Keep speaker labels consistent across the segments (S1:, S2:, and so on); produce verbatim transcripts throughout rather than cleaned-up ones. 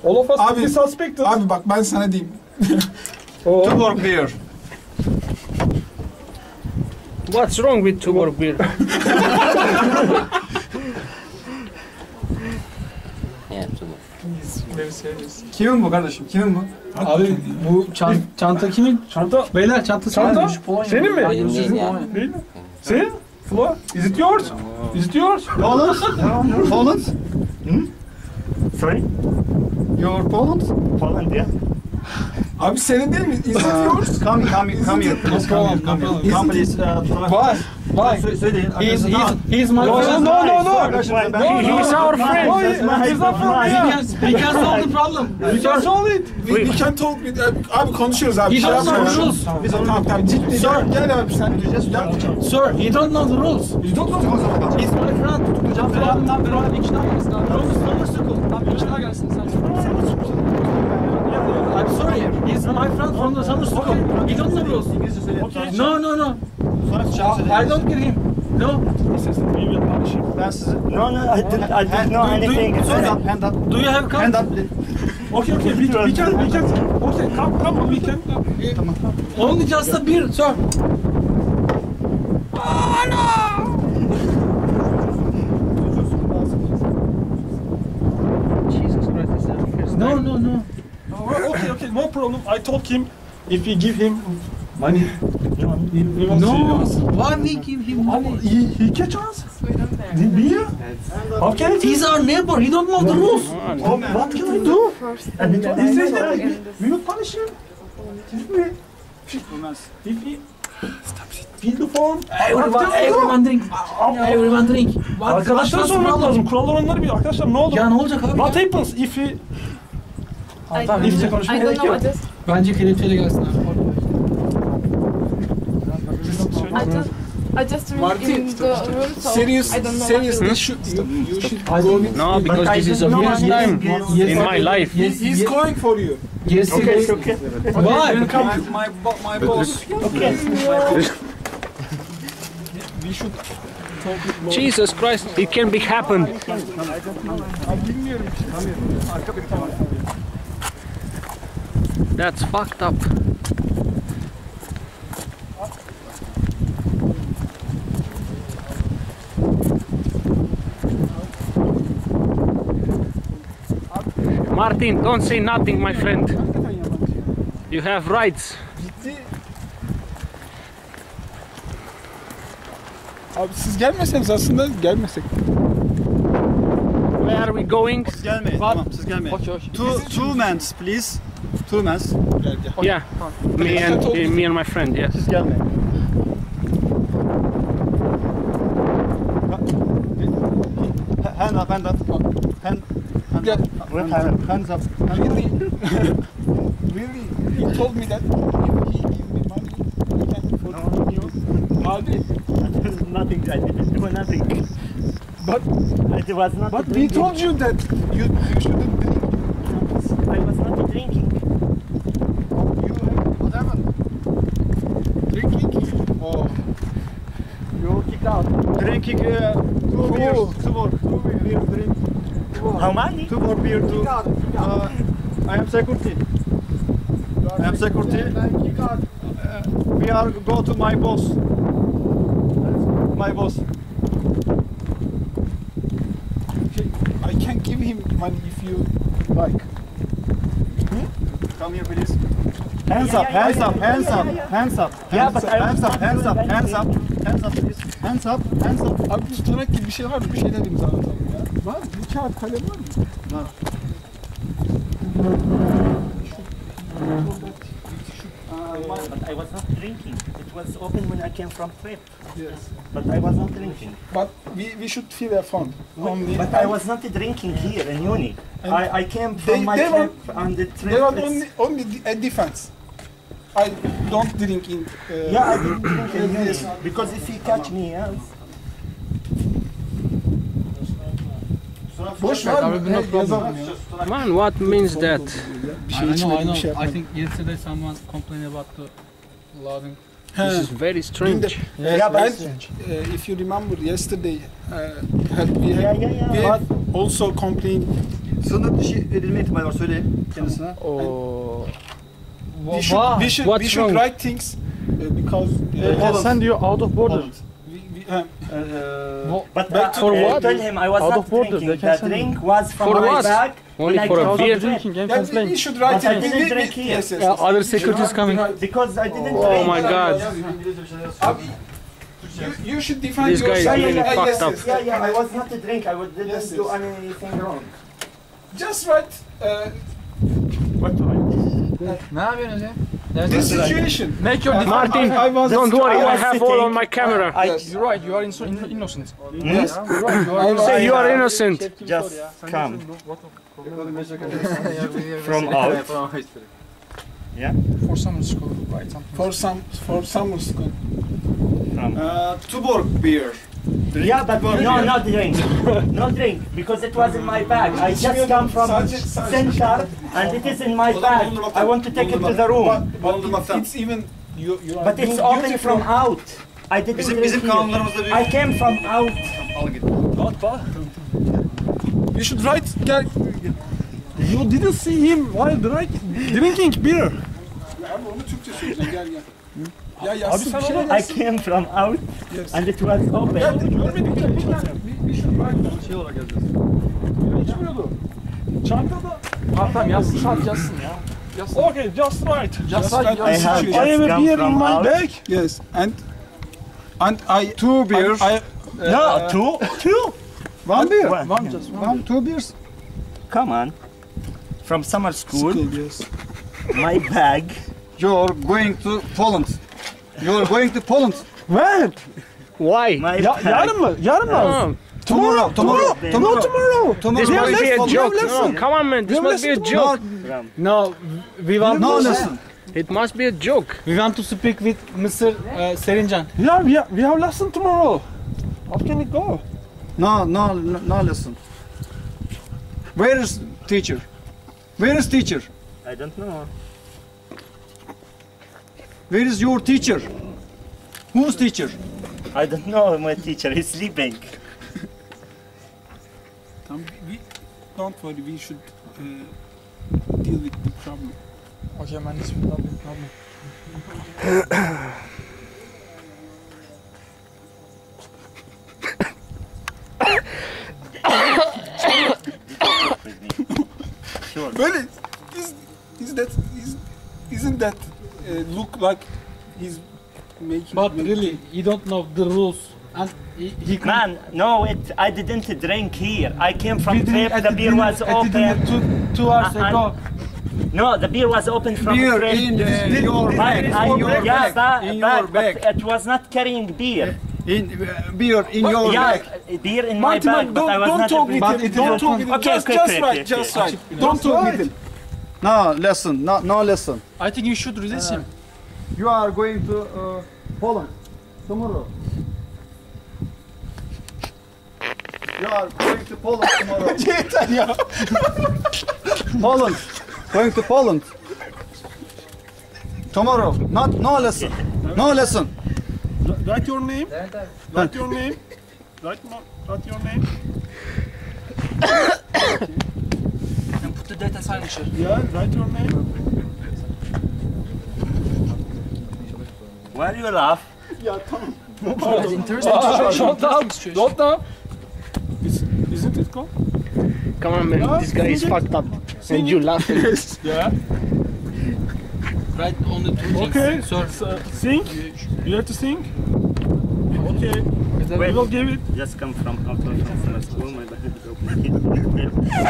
S1: All of us
S2: Abi,
S1: be suspected.
S2: Abi bak ben sana diyeyim.
S3: Oh. Two more beer.
S4: What's wrong with two more beer? Yeah, two more.
S2: Very serious.
S3: Kimin bu kardeşim? Kimin bu?
S1: Abi bu çan çanta kimin?
S2: Çanta.
S1: Beyler çanta
S2: Çanta.
S1: senin.
S2: Senin mi?
S4: Benim değil ya.
S2: Değil mi? Senin? Flo? Is it yours? Is it yours?
S3: Poland? Poland?
S5: Sorry?
S3: Your Poland?
S5: Poland, yeah.
S2: Abi senin değil mi? Is it yours?
S3: Come, come, come here. Please, come here. Come here. Come please.
S1: Why? Why?
S3: Söyleyin.
S1: He's, he's, he's my
S2: No,
S1: friend.
S2: no, no, no.
S4: He, he's our friend.
S2: No, he- he's not from
S1: He
S2: here.
S1: can, he can solve the problem.
S2: We can solve it. We, we can talk with... Abi konuşuyoruz abi.
S1: He
S2: Şey
S1: don't know
S2: yapma.
S1: the rules.
S2: Biz onu tamam tamam ciddi. Sir, gel abi sen. Gel.
S1: Sir, he don't know the rules.
S2: You don't know.
S1: He's my friend. Tutuklayacağım falan. Tam beraber iki daha gelsin abi. Rules, summer school. Tam iki daha gelsin sen. I'm sorry. He's my friend from the summer school. He don't know rules. No, no, no. I don't get him. No.
S3: Ben size...
S5: No, no, I didn't, I didn't know anything.
S3: Hand up, hand up.
S1: Do you have card?
S3: Hand up, please.
S2: Okay, okay. We, we can, we can. Okay, come, come on. We can.
S1: Only just a beer, sir. Oh, no.
S4: Jesus Christ, this is the first
S1: No,
S4: time.
S1: no, no.
S2: Okay, okay. No problem. I told him if we give him money, he, he won't
S1: No.
S2: see us.
S1: Why we give him money?
S2: He, he catch us? The beer? How can it?
S1: He's our neighbor. He don't know the rules.
S2: Oh, what can I do? He says that we, we will punish him. If he fill the form.
S1: Everyone, everyone drink. Everyone drink.
S2: Arkadaşlara sormak lazım. Kurallar onları bir. Arkadaşlar ne olur?
S1: Ya ne olacak abi?
S2: What happens if he...
S6: I
S2: Tamam, İngilizce konuşmaya
S6: I don't
S2: gerek
S6: know.
S2: yok.
S6: I just,
S1: Bence kelepçeyle gelsin abi.
S6: I just, I just read
S2: Martin,
S6: in the rules. So
S2: Serious,
S6: I don't know.
S2: serious.
S6: what
S2: You
S6: to
S2: should, you should go with...
S4: No, because this is the first time in my life.
S1: Yes,
S2: He's
S1: yes,
S2: going for you.
S1: yes,
S5: Okay,
S1: yes.
S5: okay.
S1: Why?
S2: Welcome to my, bo- my boss.
S5: Okay.
S2: We should talk with more.
S4: Jesus Christ, it can be happen.
S2: Bilmiyorum. Arka bir tamam.
S4: That's fucked up. Martin, don't say nothing, my friend. You have rights.
S2: Ciddi. Abi siz gelmeseniz aslında gelmesek.
S4: Where are we going?
S3: Gelmeyin, tamam siz gelmeyin. Two, two mans, please. Two mans.
S2: Gel gel.
S4: Yeah, me and uh, me and my friend. Yes.
S3: Siz gelmeyin. Hand up, hand up. Hand, hand
S2: Gel.
S3: up. Hand, hands up.
S2: Really? Really? He told me that if he give me money, he can for you. Abi.
S5: Nothing, I didn't do nothing.
S2: But
S5: It was not
S2: but we
S5: drinking.
S2: told you that you you shouldn't drink.
S5: I was not drinking.
S2: You have whatever. Drinking? Oh.
S3: You kick out. Drinking uh, two beers. Two more. Two beers. Drink.
S5: How many?
S3: Two more beer to. Uh, I am security. I am security. Uh, we are go to my boss. My boss.
S2: Okay, I can give him money if you like.
S3: Come here, please. Hands
S5: Yeah,
S3: up,
S5: yeah,
S3: hands
S5: yeah,
S3: up,
S5: yeah,
S3: hands
S5: yeah,
S3: up,
S5: yeah, yeah.
S3: hands up,
S5: Yeah,
S3: hands
S5: but
S3: up,
S5: I
S3: hands
S5: was
S3: up, hands up,
S5: not
S3: hands up,
S5: drinking.
S3: hands up, please. Hands up, hands up.
S2: Abi tutanak gibi bir şey var mı? Bir şeyler imzalatalım ya. Var mı? Bir kağıt kalem var mı?
S3: Var.
S5: But I was not drinking. It was open when I came from trip.
S2: Yes.
S5: But I was not drinking.
S2: But we, we should fill a form. Only.
S5: But I was not drinking here in uni.
S2: And
S5: I, I came from
S2: they-
S5: my
S2: they
S5: trip on the trip.
S2: There was
S5: it's-
S2: only only a defense. I don't drink in. Uh,
S5: Yeah, I didn't drink in uni. Because if he catch me else,
S2: Boş ver.
S1: Abi,
S2: He,
S1: no
S2: yazalım ya.
S4: Man, what means that?
S2: Bir
S1: I
S2: şey
S1: know, I
S2: içmedim,
S1: know.
S2: bir şey
S1: I
S2: yapmadım.
S1: think yesterday someone complained about the loading.
S4: This is very
S2: Dün de-
S4: strange.
S2: Uh,
S5: Yeah, but
S2: and,
S5: it's strange.
S2: uh, if you remember yesterday, uh, had, we
S5: yeah,
S2: had,
S5: yeah, yeah.
S2: we
S5: But
S2: had also complained
S3: sınır dışı edilme ihtimali var, söyleyin kendisine.
S4: Oh.
S2: We should, we should,
S4: What's
S2: we should
S4: wrong?
S2: write things uh, because
S3: They
S2: uh,
S3: can
S2: send
S3: you out of border.
S2: we, we, um,
S3: Eee,
S5: But
S2: Back
S5: uh,
S2: to-
S5: for
S2: uh,
S5: what? Tell him I was
S3: Out
S5: not
S3: of border,
S5: drinking.
S3: they can
S5: The
S3: send
S5: drink was from
S4: For
S5: my
S4: what?
S5: bag.
S4: Only
S5: when I
S4: for a
S5: came
S4: beer?
S5: to
S3: drinking, can
S2: yeah, we,
S3: explain.
S2: we should write
S5: But I
S2: it. We-
S5: didn't
S2: we-
S5: drink
S2: we-
S5: here.
S2: Yes, yes,
S4: Yeah,
S2: yes.
S4: other
S2: We should
S4: security is
S2: write-
S4: coming.
S2: write-
S5: Because I didn't
S4: Oh
S5: drink.
S4: my God.
S2: Abi, you, you should define
S4: This guy is
S2: yourself.
S4: really
S2: Ah,
S4: fucked
S2: yes,
S4: up.
S2: yes,
S5: Yeah, yeah, I was not a drink. I was- didn't
S2: Yes,
S5: do
S2: yes.
S5: anything wrong.
S2: Just write uh,
S5: What do I?
S3: Ne yapıyorsunuz ya?
S2: this situation.
S3: Make your
S2: Uh,
S3: defense.
S4: Martin,
S2: I, I was,
S4: don't worry, I
S5: was
S4: have
S5: sitting-
S4: all on my camera.
S5: I
S2: Yes.
S3: You're right, you are inso- in- innocent.
S2: Yes.
S3: You're right, you are
S2: I-
S4: Say you are
S5: I-
S4: innocent.
S5: just come from out.
S3: For summer school, right? Something.
S2: For some for summer school.
S5: From.
S3: Uh, Tuborg beer.
S5: Yeah, but no, no drink, no drink, because it was in my bag. I just come from
S2: Sadece- sadece-
S5: center, and it is in my bag. I want to take it to the room,
S2: But, but it, it's even you. You are
S5: but it's
S2: doing
S5: open
S2: beautiful.
S5: from out. I didn't
S3: Bizim
S5: drink
S3: bizim
S5: here.
S3: kanunlarımızda bir
S5: I came from out.
S3: al git.
S2: You should write. Gel. You didn't see him while drinking beer. Abi onu Türkçe söyle gel gel. Ya yazsın bir şey
S5: I
S2: yazsın.
S5: came from out,
S2: Yes.
S5: and it was open.
S2: Ya görmedik ya. Bir şey write.
S3: Şey olarak yazacağız.
S2: İçmiyordu. Çantada.
S3: Tamam yazsın, sadece yazsın ya. Yazsın.
S2: Okay, just write. Just write.
S5: I have
S2: situation.
S5: just come from out.
S2: bag. Yes, and and I
S3: Two beers.
S2: I, I,
S5: No, two, two.
S2: one beer.
S5: One.
S3: One just one.
S2: One, two beers.
S5: Come on. From summer school,
S2: Yes.
S5: my bag.
S3: You're going to Poland. You're going to Poland.
S2: When?
S4: Why?
S5: My
S2: Ya,
S5: bag.
S2: yarın mı? Yarın mı?
S4: Oh,
S3: Tomorrow, tomorrow,
S5: No,
S3: tomorrow.
S2: Tomorrow.
S3: Tomorrow.
S4: this must be a
S2: lesson, we
S4: joke.
S2: have lesson.
S4: No, come on, man. This
S2: We have
S4: must be a
S2: lesson
S4: joke.
S5: From.
S1: No, we want
S3: No
S1: to,
S3: lesson.
S4: It must be a joke.
S1: we want to speak with Mister Uh, Serincan.
S2: Yeah, we have, we have lesson tomorrow. How can we go?
S3: No, no, no, no lesson. Where is teacher? Where is teacher?
S5: I don't know.
S3: Where is your teacher? Who's teacher?
S5: I don't know. My teacher is sleeping.
S2: Um, we, don't worry, we should uh, deal with the problem.
S3: Okay, man, this will not be a problem.
S5: Sure.
S2: Böyle is is that is isn't that uh, look like he's making
S1: But
S2: making-
S1: really, you don't know the rules, and he, he can.
S5: Man, no, it. I didn't drink here. I came from
S1: We drink
S5: trip.
S1: at
S5: The
S1: the
S5: beer
S1: dinner-
S5: was
S1: at the
S5: open.
S1: dinner two, two hours
S5: Uh,
S1: ago.
S5: No, the beer was open from
S3: Beer
S5: trip.
S3: in uh, your
S5: But
S3: bag.
S5: I,
S3: In your
S5: yeah,
S3: bag.
S5: that,
S3: In
S5: bag,
S3: your bag.
S5: but it was not carrying beer.
S3: In uh, beer in your
S5: yeah,
S3: bag.
S5: beer in
S2: Martin,
S5: my bag,
S2: don't,
S5: but I was
S2: don't
S5: not.
S2: talk with
S5: drinking.
S2: him. Don't talk with him.
S5: Okay,
S2: just
S5: okay,
S2: just
S5: okay,
S2: right,
S5: okay,
S2: just
S5: okay.
S2: right. Don't talk with him.
S3: No lesson. No, no lesson.
S1: I think you should resist him.
S3: You are going to uh, Poland tomorrow. You are going to Poland tomorrow.
S2: Yeter ya.
S3: Poland. Going to Poland. Tomorrow. Not no lesson. No lesson.
S2: Write your name. Write your name. Write, mo- write your name.
S3: And put the data signature.
S2: Yeah, write your name.
S5: Why do you laugh?
S2: Ya tamam.
S1: Don't down, don't down.
S2: Is, isn't it called?
S4: Come on, man. This guy is fucked up. And you laughing.
S2: Yeah.
S1: Right on the two
S2: Okay.
S1: Sir.
S2: So, sing. You have to sing. Okay. We
S5: Wait,
S2: will give it.
S5: just come from out of summer school. My bag is open.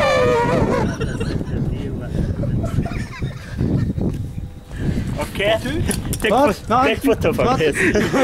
S5: Okay. Take,
S3: What?
S5: pho-
S3: No,
S5: take photo for
S3: what?
S5: this.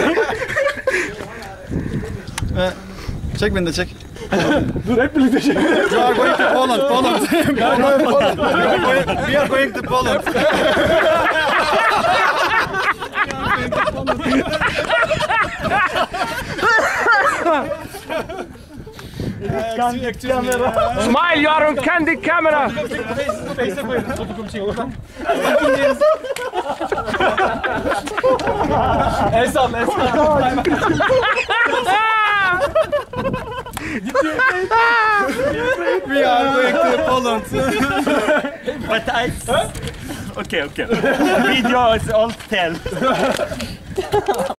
S3: Çek beni de çek.
S2: Dur hep birlikte şey.
S3: You are going to Poland. Poland. We are going to Poland. We are going- We are going to Poland.
S4: Smile, you are on candid camera.
S1: El salla, el salla.
S3: We we are going to Poland.
S5: But I... Okay, okay. Video is all tell.